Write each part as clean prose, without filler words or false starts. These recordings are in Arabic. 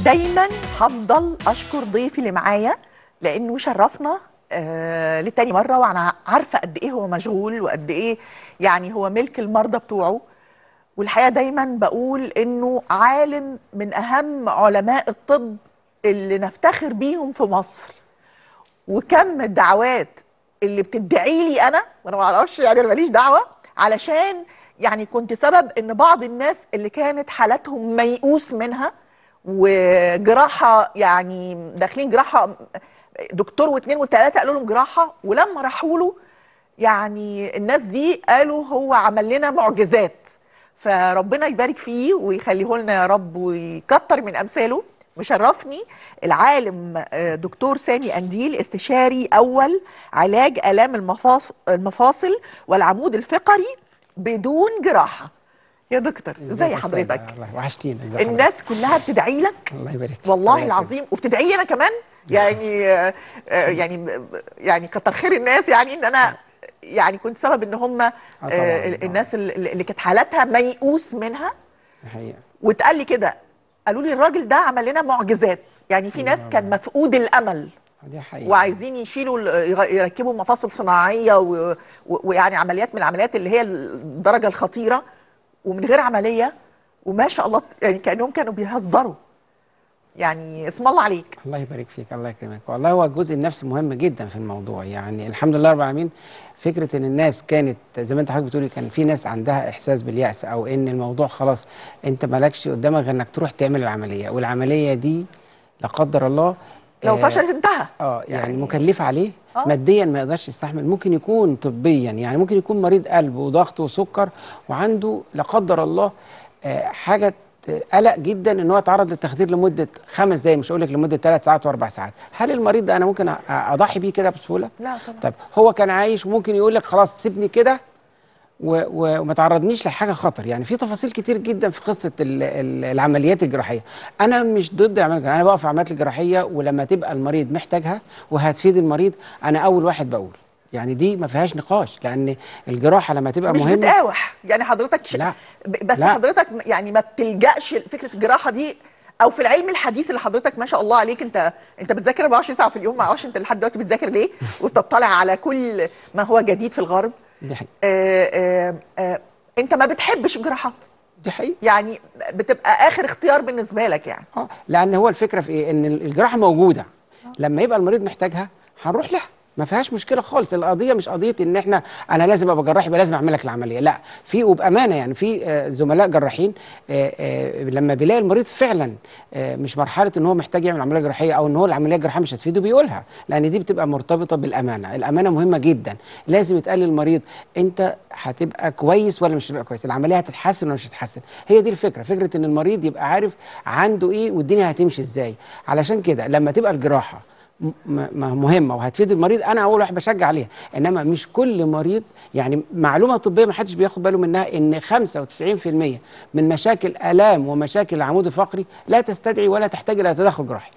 دايما هفضل اشكر ضيفي اللي معايا لانه شرفنا لتاني مره، وانا عارفه قد ايه هو مشغول وقد ايه يعني هو ملك المرضى بتوعه. والحقيقه دايما بقول انه عالم من اهم علماء الطب اللي نفتخر بيهم في مصر. وكم الدعوات اللي بتدعي لي انا وانا ما اعرفش، يعني انا ماليش دعوه، علشان يعني كنت سبب ان بعض الناس اللي كانت حالاتهم ميؤوس منها وجراحه، يعني داخلين جراحه دكتور واثنين وثلاثه قالوا لهم جراحه، ولما راحوا له يعني الناس دي قالوا هو عمل لنا معجزات. فربنا يبارك فيه ويخليه لنا يا رب ويكتر من امثاله. مشرفني العالم دكتور سامي قنديل، استشاري اول علاج الام المفاصل والعمود الفقري بدون جراحه. يا دكتور ازي حضرتك؟ الله وحشتينا. الناس كلها بتدعي لك الله يبارك والله العظيم، وبتدعي لي انا كمان. يعني يعني كتر خير الناس، يعني ان انا يعني كنت سبب ان هم الناس اللي كانت حالاتها ميؤوس منها. حقيقة. واتقال لي كده، قالوا لي الراجل ده عمل لنا معجزات. يعني في ناس كان مفقود الامل، دي حقيقة، وعايزين يشيلوا يركبوا مفاصل صناعيه ويعني عمليات من العمليات اللي هي الدرجه الخطيره، ومن غير عمليه، وما شاء الله يعني كانهم كانوا بيهزروا. يعني اسم الله عليك. الله يبارك فيك، الله يكرمك. والله هو الجزء النفسي مهم جدا في الموضوع. يعني الحمد لله رب العالمين، فكره ان الناس كانت زي ما انت حضرتك بتقولي، كان في ناس عندها احساس باليأس، او ان الموضوع خلاص انت مالكش قدامك غير انك تروح تعمل العمليه، والعمليه دي لا قدر الله لو فشلت انتهى. يعني مكلفه عليه ماديا، ما يقدرش يستحمل. ممكن يكون طبيا، يعني ممكن يكون مريض قلب وضغط وسكر وعنده لا قدر الله حاجه قلق جدا ان هو يتعرض للتخدير لمده 5 دقائق، مش هقول لك لمده 3 ساعات و4 ساعات. هل المريض ده انا ممكن اضحي بيه كده بسهوله؟ لا طبعا. طب هو كان عايش وممكن يقول لك خلاص سيبني كده وما تعرضنيش لحاجه خطر. يعني في تفاصيل كتير جدا في قصه العمليات الجراحيه. انا مش ضد العمليات الجراحيه، انا بقف في العمليات الجراحيه ولما تبقى المريض محتاجها وهتفيد المريض انا اول واحد بقول. يعني دي ما فيهاش نقاش، لان الجراحه لما تبقى مش مهمه. بتقاوح يعني حضرتك لا. بس لا. حضرتك يعني ما بتلجأش فكره الجراحه دي، او في العلم الحديث اللي حضرتك ما شاء الله عليك، انت بتذاكر 24 ساعه في اليوم. ما اعرفش انت لحد دلوقتي بتذاكر ليه وبتطلع على كل ما هو جديد في الغرب. دي حقيقة. انت ما بتحبش الجراحات. دي حقيقة. يعني بتبقى اخر اختيار بالنسبه لك يعني. لان هو الفكره في ايه؟ ان الجراحه موجوده. لما يبقى المريض محتاجها هنروح لها، ما فيهاش مشكله خالص. القضيه مش قضيه ان انا لازم ابقى جراح يبقى لازم اعمل لك العمليه، لا. في وبامانه يعني في زملاء جراحين لما بيلاقي المريض فعلا مش مرحله ان هو محتاج يعمل عمليه جراحيه، او ان هو العمليه الجراحيه مش هتفيده، بيقولها، لان دي بتبقى مرتبطه بالامانه. الامانه مهمه جدا، لازم يتقال للمريض انت هتبقى كويس ولا مش هتبقى كويس، العمليه هتتحسن ولا مش هتتحسن. هي دي الفكره، فكره ان المريض يبقى عارف عنده ايه والدنيا هتمشي ازاي. علشان كده لما تبقى الجراحه مهمه وهتفيد المريض، انا اول واحد بشجع عليها. انما مش كل مريض، يعني معلومه طبيه ما حدش بياخد باله منها، ان 95% من مشاكل الام ومشاكل العمود الفقري لا تستدعي ولا تحتاج الى تدخل جراحي.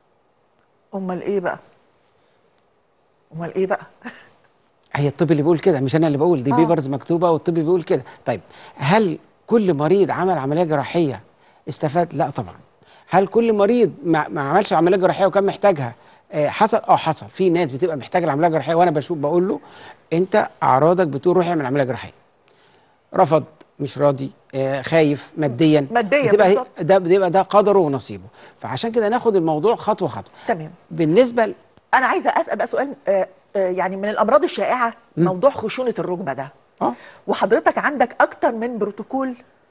امال ايه بقى؟ امال ايه بقى؟ هي الطب اللي بيقول كده، مش انا اللي بقول، دي بيبرز مكتوبه والطب بيقول كده. طيب هل كل مريض عمل عمليه جراحيه استفاد؟ لا طبعا. هل كل مريض ما عملش عمليه جراحيه وكان محتاجها حصل؟ حصل. في ناس بتبقى محتاجه العمليه الجراحيه وانا بقول له انت اعراضك بتقول روح اعمل عمليه جراحيه، رفض، مش راضي، خايف ماديا بتبقى ده قدره ونصيبه. فعشان كده ناخد الموضوع خطوه خطوه. تمام. بالنسبه انا عايزه اسال بقى سؤال. يعني من الامراض الشائعه موضوع خشونه الركبه ده. وحضرتك عندك اكتر من بروتوكول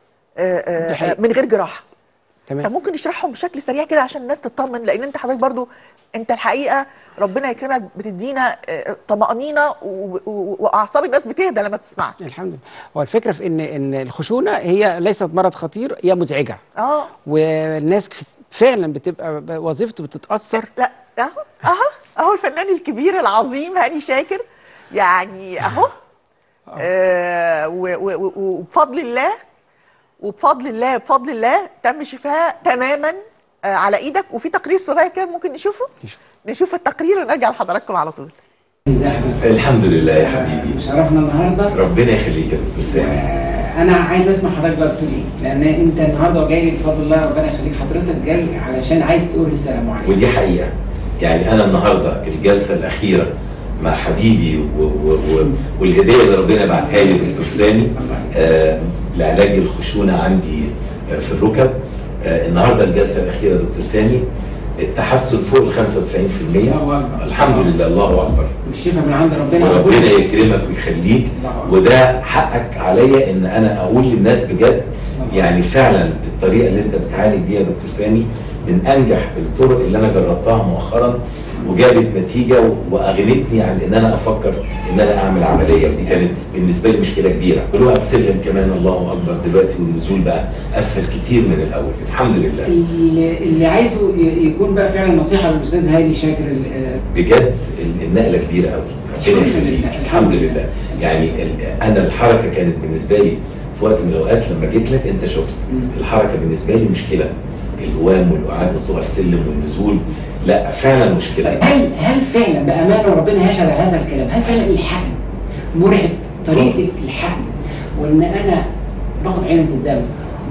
من غير جراحه. تمام. فممكن نشرحهم بشكل سريع كده عشان الناس تطمن، لان انت حضرتك برضو انت الحقيقه ربنا يكرمك بتدينا طمأنينة واعصاب الناس بتهدى لما بتسمعك. الحمد لله. هو الفكره في ان الخشونه هي ليست مرض خطير، هي مزعجه. والناس فعلا بتبقى وظيفته بتتاثر. لا اهو الفنان الكبير العظيم هاني شاكر، يعني اهو وبفضل الله تم شفاها تماما على ايدك. وفي تقرير صغير كده ممكن نشوف التقرير ونرجع لحضراتكم على طول. الحمد لله يا حبيبي، شرفنا النهارده. ربنا يخليك يا دكتور سامي. انا عايز اسمع حضرتك بقى بتقول ايه، لان انت النهارده جاي لي بفضل الله، ربنا يخليك، حضرتك جاي علشان عايز تقول رساله معينه. ودي حقيقه، يعني انا النهارده الجلسه الاخيره مع حبيبي والهديه اللي ربنا بعتها لي دكتور سامي لعلاج الخشونه عندي في الركب. النهارده الجلسه الاخيره دكتور سامي، التحسن فوق ال 95%. الحمد لله، الله اكبر. والشفاء من عند ربنا، وربنا يكرمك ويخليك، وده حقك عليا ان انا اقول للناس بجد يعني فعلا الطريقه اللي انت بتعالج بيها دكتور سامي من انجح الطرق اللي انا جربتها مؤخرا، وجابت نتيجه واغنتني عن ان انا افكر ان انا اعمل عمليه، ودي كانت بالنسبه لي مشكله كبيره. طلوع السلم كمان الله اكبر دلوقتي، والنزول بقى اسهل كتير من الاول، الحمد لله. اللي عايزه يكون بقى فعلا نصيحه للاستاذ هاني شاكر، بجد النقله كبيره قوي، ربنا يخليك. الحمد لله. يعني انا الحركه كانت بالنسبه لي في وقت من الاوقات لما جيت لك انت شفت الحركه بالنسبه لي مشكله، القوام والقعاد وطلوع السلم والنزول، لا فعلا مشكله. طيب هل فعلا بامانه وربنا يشهد على هذا الكلام، هل فعلا الحقن مرعب؟ طريقه الحقن، وان انا باخد عينه الدم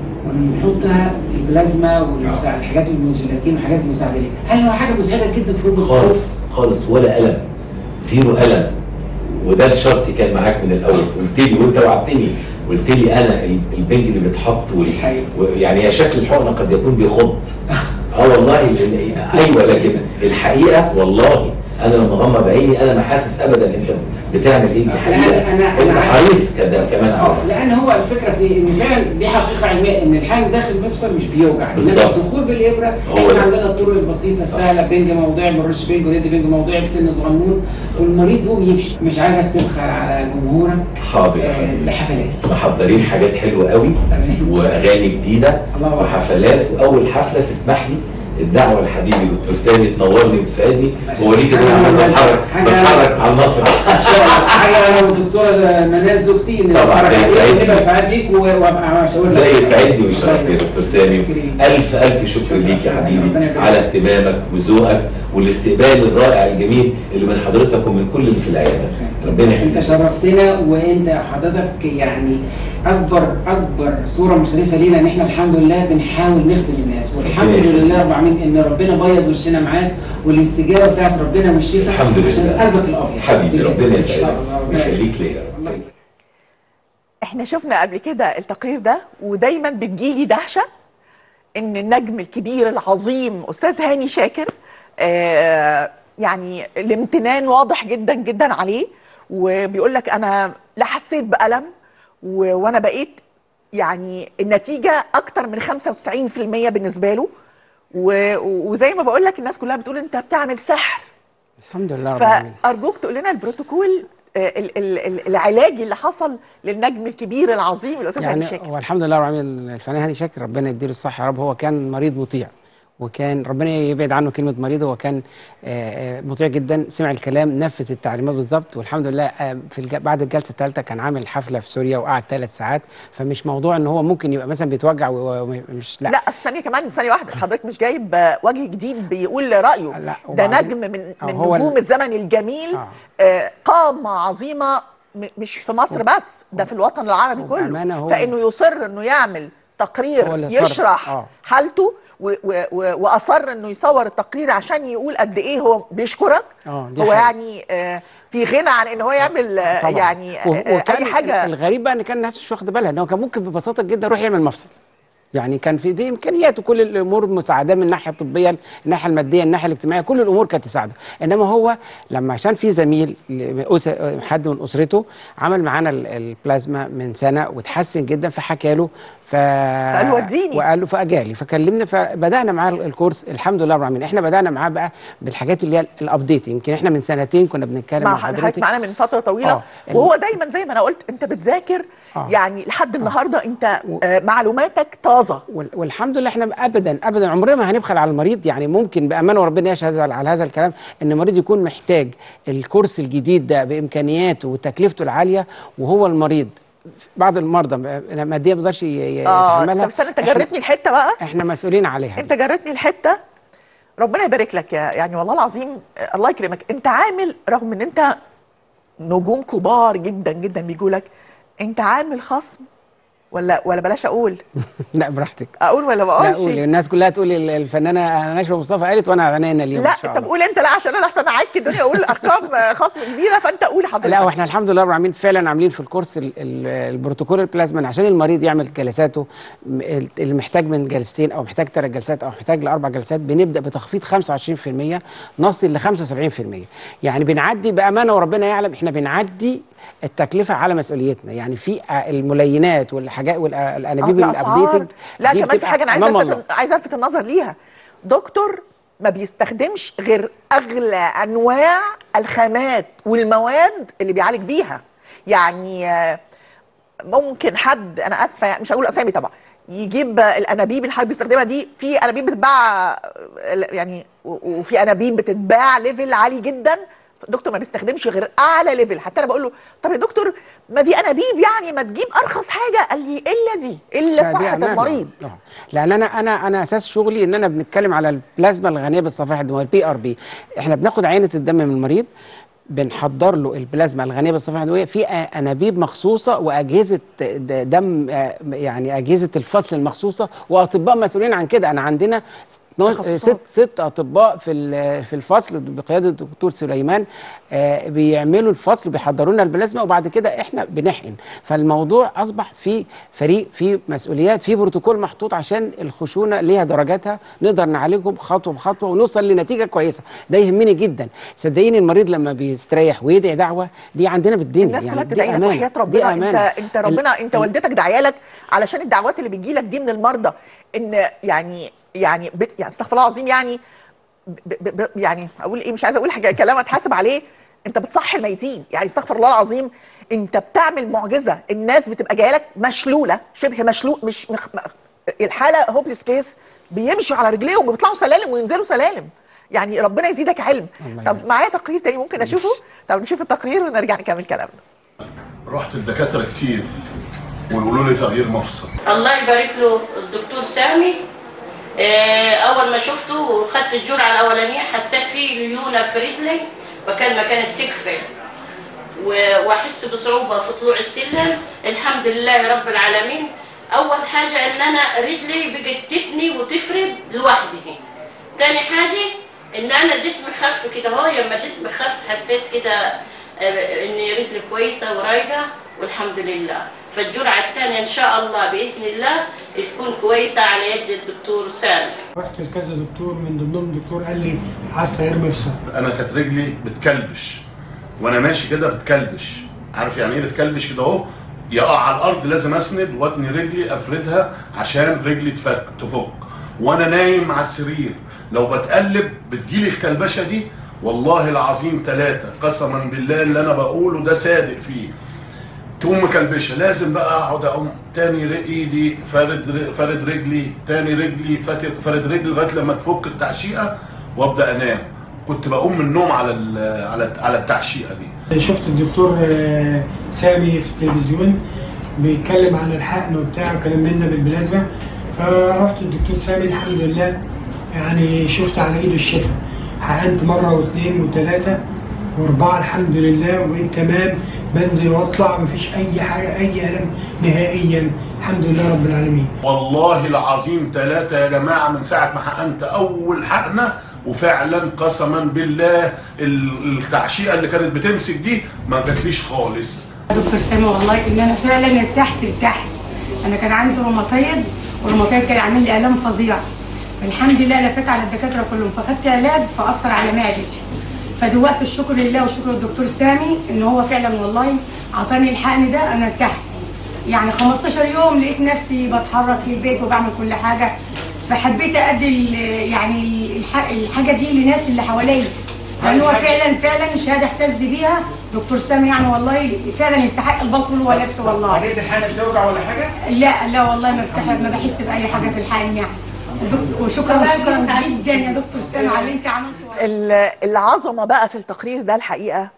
ونحطها البلازما والمساعد الحاجات المجلتين والحاجات المساعده ليه، هل هو حاجه مساعده جدا في الركب؟ خالص خالص، ولا الم، زيرو الم. وده الشرط كان معاك من الاول، قلت لي وانت وعدتني، قلت لي انا البنج اللي بيتحط يعني يا شكل الحقنه قد يكون بيخض. والله ايوه، لكن الحقيقه والله انا لما اغمض عيني انا ما حاسس ابدا انت بتعمل ايه. دي حقيقه انت حريص كمان على لان هو الفكره في ايه؟ ان فعلا دي حقيقه علميه ان الحقن داخل المفصل مش بيوجع، انما الدخول بالابره احنا عندنا الطرق البسيطه السهله، بنج موضعي، بنرش بنج وريدي بنج موضعي بسن صغنون، والمريض يقوم يمشي. مش عايزك تبخل على جمهورك. حاضر بحفلات محضرين حاجات حلوه قوي واغاني جديده وحفلات، واول حفله تسمح لي الدعوه لحبيبي دكتور سامي تنورني وتسعدني واوريك ان انا بتحرك على المسرح ان شاء الله. حاجه انا والدكتوره منال زوجتي طبعا نبقى سعاد ليك وابقى اشاور لك. ده يسعدني ويشرفني يا دكتور سامي. الف شكر ليك يا حبيبي على اهتمامك وذوقك والاستقبال الرائع الجميل اللي من حضرتك ومن كل اللي في العياده. ربنا يخليك. انت شرفتنا، وانت حضرتك يعني اكبر صوره مشرفه لينا ان احنا الحمد لله بنحاول نخدم الناس، والحمد لله رب العالمين ان ربنا بيض وشنا معاك، والاستجابه بتاعت ربنا والشفاء الحمد لله عشان قلبك الابيض حبيبي. ربنا يسعدك ويخليك ليا. احنا شفنا قبل كده التقرير ده، ودايما بتجيلي دهشه ان النجم الكبير العظيم استاذ هاني شاكر يعني الامتنان واضح جدا جدا عليه، وبيقول لك انا لا حسيت بألم وانا بقيت يعني النتيجه اكتر من 95% بالنسبه له، وزي ما بقول لك الناس كلها بتقول انت بتعمل سحر. الحمد لله رب العالمين. فارجوك تقول لنا البروتوكول العلاجي اللي حصل للنجم الكبير العظيم الاستاذ هاني شاكر. هو الحمد لله رب العالمين الفنان هاني شاكر ربنا يديله الصحه يا رب. هو كان مريض مطيع، وكان ربنا يبعد عنه كلمه مريض. هو كان مطيع جدا، سمع الكلام، نفذ التعليمات بالظبط، والحمد لله بعد الجلسه الثالثه كان عامل حفله في سوريا وقعد 3 ساعات. فمش موضوع ان هو ممكن يبقى مثلا بيتوجع ومش لا الثانيه كمان ثانيه واحده، حضرتك مش جايب وجه جديد بيقول رايه. لا، ده نجم من نجوم الزمن الجميل، قامه عظيمه مش في مصر بس، ده في الوطن العربي كله. فانه يصر انه يعمل تقرير يشرح حالته واصر انه يصور التقرير عشان يقول قد ايه هو بيشكرك. هو يعني في غنى عن ان هو يعمل يعني اي حاجه. الغريب بقى ان كان الناس مش واخده بالها ان هو كان ممكن ببساطه جدا يروح يعمل مفصل، يعني كان في دي امكانيات وكل الامور مساعده من الناحيه الطبيه، الناحيه الماديه، الناحيه الاجتماعيه، كل الامور كانت تساعده. انما هو لما عشان في زميل حد من اسرته عمل معانا البلازما من سنه وتحسن جدا، فحكى له فقال وديني، وقال له فاجالي، فكلمنا، فبدانا معاه الكورس. الحمد لله رب العالمين. احنا بدانا معاه بقى بالحاجات اللي هي الابديت. يمكن احنا من 2 كنا بنتكلم مع حضرتك معانا من فتره طويله. وهو دايما زي ما انا قلت انت بتذاكر يعني لحد النهارده انت معلوماتك طازه. والحمد لله احنا ابدا عمرنا ما هنبخل على المريض. يعني ممكن بامانه وربنا يشهد على هذا الكلام ان المريض يكون محتاج الكورس الجديد ده بامكانياته وتكلفته العاليه، وهو المريض بعض المرضى ماديا ما يقدرش يتحملها. طب انت جرتني الحته بقى، احنا مسؤولين عليها. انت جرتني الحته، ربنا يبارك لك يعني والله العظيم الله يكرمك. انت عامل رغم ان انت نجوم كبار جدا جدا بيجوا لك، انت عامل خصم ولا بلاش اقول؟ لا براحتك. اقول ولا ما لا اقولش؟ قولي، الناس كلها تقول الفنانه نشوى مصطفى قالت وانا عنينا اليوم لا ان شاء طب الله. قول انت، لا عشان انا احسن اعاك الدنيا اقول ارقام خصم كبيره، فانت قول حضرتك. لا واحنا الحمد لله رب العالمين فعلا عاملين في الكورس البروتوكول البلازما عشان المريض يعمل جلساته، اللي محتاج من جلستين او محتاج 3 جلسات او محتاج ل4 جلسات بنبدا بتخفيض 25% نصل ل 75%. يعني بنعدي بامانه وربنا يعلم احنا بنعدي التكلفه على مسؤوليتنا. يعني في الملينات والحاجات والانابيب الابديتد لا دي كمان في حاجه انا بتبقى عايزه الفت النظر ليها. دكتور ما بيستخدمش غير اغلى انواع الخامات والمواد اللي بيعالج بيها. يعني ممكن حد، انا اسفه يعني مش هقول اسامي طبعا، يجيب الانابيب اللي حضرتك بيستخدمها دي، في انابيب بتتباع يعني، وفي انابيب بتتباع ليفل عالي جدا. الدكتور ما بيستخدمش غير اعلى ليفل. حتى انا بقول له طب يا دكتور ما دي انابيب يعني، ما تجيب ارخص حاجه. قال لي الا دي، الا صحه المريض. لان انا اساس شغلي ان انا بنتكلم على البلازما الغنيه بالصفائح الدمويه PRP. احنا بناخد عينه الدم من المريض، بنحضر له البلازما الغنيه بالصفائح الدمويه في انابيب مخصوصه واجهزه دم، يعني اجهزه الفصل المخصوصه واطباء مسؤولين عن كده. انا عندنا ست اطباء في الفصل بقياده الدكتور سليمان، بيعملوا الفصل بيحضروا لنا البلازما وبعد كده احنا بنحقن. فالموضوع اصبح في فريق، في مسؤوليات، في بروتوكول محطوط عشان الخشونه ليها درجاتها نقدر نعالجهم خطوه بخطوه ونوصل لنتيجه كويسه. ده يهمني جدا. صدقيني المريض لما بيستريح ويدعي دعوه دي عندنا بالدنيا. الناس يعني كلها بتدعي لك وحياه ربنا. انت ربنا، انت والدتك داعيه لك علشان الدعوات اللي بتجي لك دي من المرضى. ان يعني استغفر الله العظيم، يعني يعني اقول ايه، مش عايزه اقول حاجه كلام اتحاسب عليه. انت بتصحي الميتين، يعني استغفر الله العظيم. انت بتعمل معجزه. الناس بتبقى جايه لك مشلوله، شبه مشلول، مش الحاله هوبليس كيس، بيمشوا على رجليهم وبيطلعوا سلالم وينزلوا سلالم. يعني ربنا يزيدك علم. طب معايا تقرير تاني ممكن اشوفه؟ طب نشوف التقرير ونرجع نكمل كلامنا. رحت لدكاتره كتير ويقولوا لي تغيير مفصل. الله يبارك له الدكتور سامي. اول ما شفته وخدت الجرعه الاولانيه حسيت فيه ليونه في رجلي مكان ما كانت تكفي، واحس بصعوبه في طلوع السلم. الحمد لله رب العالمين. اول حاجه ان انا رجلي بقت تتني وتفرد لوحدها. تاني حاجه ان انا جسمي خف كده اهو. لما جسمي خف حسيت كده ان رجلي كويسه ورايقه والحمد لله. فالجرعه الثانيه ان شاء الله باذن الله تكون كويسه على يد الدكتور سامي. رحت لكذا دكتور، من ضمنهم الدكتور قال لي عايز تغيير مفصل. انا كانت رجلي بتكلبش وانا ماشي كده بتكلبش. عارف يعني ايه بتكلبش كده اهو؟ يقع على الارض لازم اسند واتني رجلي افردها عشان رجلي تفك. وانا نايم على السرير لو بتقلب بتجيلي الكلبشه دي. والله العظيم 3 قسما بالله اللي انا بقوله ده صادق فيه. تقوم مكلبشه، لازم بقى اقعد اقوم تاني ايدي فارد رجلي، تاني رجلي فارد رجلي لغايه لما تفك التعشيقه وابدا انام. كنت بقوم من النوم على التعشيقه دي. شفت الدكتور سامي في التلفزيون بيتكلم عن الحقن وبتاع وكلام من ده بالبلازما، فرحت الدكتور سامي الحمد لله. يعني شفت على ايده الشفاء. حقنت مره واثنين وثلاثه واربعه الحمد لله وبقيت تمام. بنزل واطلع مفيش اي حاجه، اي الم نهائيا الحمد لله رب العالمين. والله العظيم 3 يا جماعه من ساعه ما حقنت اول حقنه. وفعلا قسما بالله التعشيقه اللي كانت بتمسك دي ما جاتليش خالص. دكتور سامي والله ان انا فعلا ارتحت. انا كان عندي روماتيد والروماتيد كان عامل لي الام فظيعه. الحمد لله لفيت على الدكاتره كلهم فاخدت علاج فاثر على معدتي. فدلوقتي الشكر لله وشكر الدكتور سامي ان هو فعلا والله اعطاني الحقن ده. انا ارتحت يعني 15 يوم لقيت نفسي بتحرك في البيت وبعمل كل حاجه. فحبيت ادي يعني الحاجه دي للناس اللي حواليا، لان هو فعلا شهاده احتز بيها دكتور سامي. يعني والله فعلا يستحق البلطو اللي هو لابسه والله. عمليه الحقن بتوجع ولا حاجه؟ لا والله ما بحس باي حاجه في الحقن يعني. وشكرا جدا يا دكتور سامي على اللي انت عملته. العظمه بقى في التقرير ده الحقيقه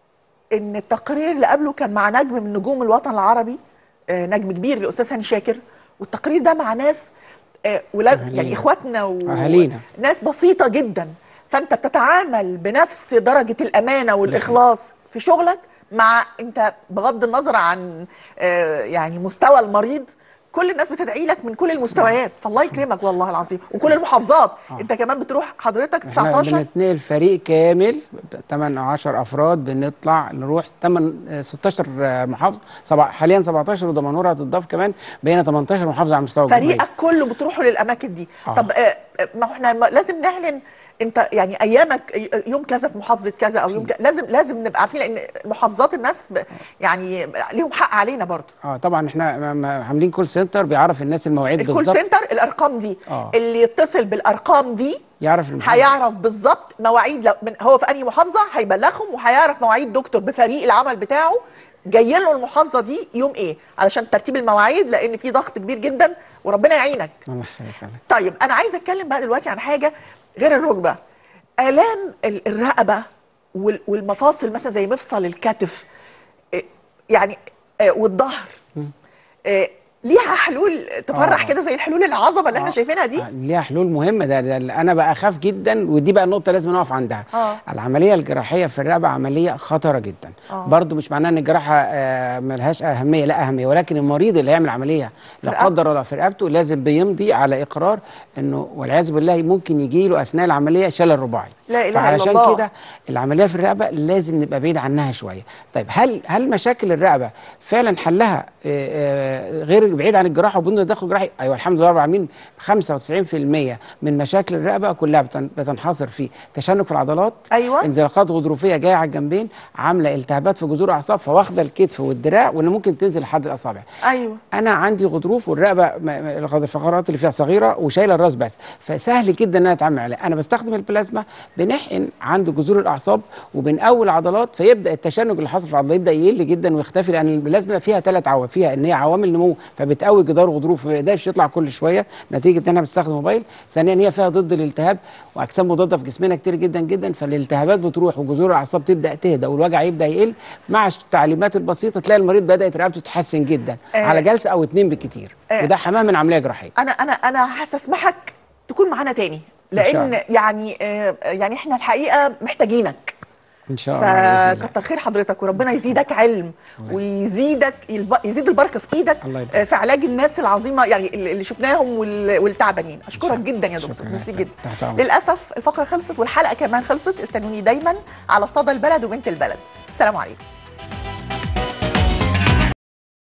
ان التقرير اللي قبله كان مع نجم من نجوم الوطن العربي، نجم كبير الاستاذ هاني شاكر. والتقرير ده مع ناس ولاد يعني اخواتنا واهالينا، ناس بسيطه جدا. فانت بتتعامل بنفس درجه الامانه والاخلاص في شغلك، مع انت بغض النظر عن يعني مستوى المريض، كل الناس بتدعي لك من كل المستويات، فالله يكرمك والله العظيم، وكل المحافظات. انت كمان بتروح حضرتك احنا 19 بنتنقل فريق كامل 8 او 10 افراد، بنطلع نروح 16 محافظه، حاليا 17 ودمنهور هتضاف كمان، بقينا 18 محافظه على مستوى الجمهوريه. فريقك كله بتروحوا للاماكن دي. طب ما احنا لازم نعلن انت يعني ايامك يوم كذا في محافظه كذا او يوم كذا، لازم نبقى عارفين، لان محافظات الناس يعني ليهم حق علينا برضو. طبعا احنا عاملين كول سنتر بيعرف الناس المواعيد بالظبط. الكول سنتر الارقام دي اللي يتصل بالارقام دي يعرف هيعرف بالظبط مواعيد، هو في انهي محافظه هيبلغهم، وهيعرف مواعيد دكتور بفريق العمل بتاعه جاي له المحافظه دي يوم ايه، علشان ترتيب المواعيد، لان في ضغط كبير جدا وربنا يعينك. الله يخليك. طيب انا عايزه اتكلم بقى دلوقتي عن حاجه غير الركبه، الام الرقبه والمفاصل، مثلا زي مفصل الكتف يعني والظهر، ليها حلول تفرح كده زي الحلول العظمه اللي احنا شايفينها دي؟ ليها حلول مهمه. ده انا بقى اخاف جدا، ودي بقى النقطه لازم نقف عندها. العمليه الجراحيه في الرقبه عمليه خطره جدا. برضو مش معناها ان الجراحه ملهاش اهميه، لا اهميه، ولكن المريض اللي هيعمل عمليه لا قدر الله في رقبته لازم بيمضي على اقرار انه والعياذ بالله ممكن يجي له اثناء العمليه شلل رباعي. لا اله الا فعلشان الله. كده العمليه في الرقبه لازم نبقى بعيد عنها شويه. طيب هل مشاكل الرقبه فعلا حلها غير بعيد عن الجراحه وبدون تدخل جراحي؟ ايوه الحمد لله رب العالمين. 95% من مشاكل الرقبه كلها بتنحصر في تشنج في العضلات، انزلاقات غضروفيه جايه على الجنبين، عامله التهابات في جذور الاعصاب، فواخده الكتف والدراع وان ممكن تنزل لحد الاصابع. انا عندي غضروف والرقبه الفقرات اللي فيها صغيره وشايله الراس بس، فسهل جدا ان انا اتعامل عليها. انا بستخدم البلازما، بنحقن عند جذور الاعصاب وبنقوي العضلات، فيبدا التشنج اللي حاصل في العضلات يبدا يقل جدا ويختفي، لان البلازما فيها 3 عوامل، فيها ان هي عوامل نمو فبتقوي جدار غضروف ما يقدرش يطلع كل شويه نتيجه ان انا بستخدم موبايل. ثانيا هي فيها ضد الالتهاب واجسام مضاده في جسمنا كتير جدا جدا، فالالتهابات بتروح وجذور الاعصاب تبدا تهدى والوجع يبدا يقل. مع التعليمات البسيطه تلاقي المريض بدات رقبته تتحسن جدا على جلسه او 2 بالكتير، وده حماه من عمليه جراحيه. انا هستسمحك تكون معانا تاني، لان يعني احنا الحقيقه محتاجينك ان شاء الله. فكتر خير حضرتك، وربنا يزيدك علم ويزيدك يزيد البركه في ايدك في علاج الناس العظيمه يعني اللي شفناهم والتعبانين. اشكرك جدا يا دكتور، ميرسي جدا. للاسف الفقره خلصت والحلقه كمان خلصت. استنوني دايما على صدى البلد وبنت البلد. السلام عليكم.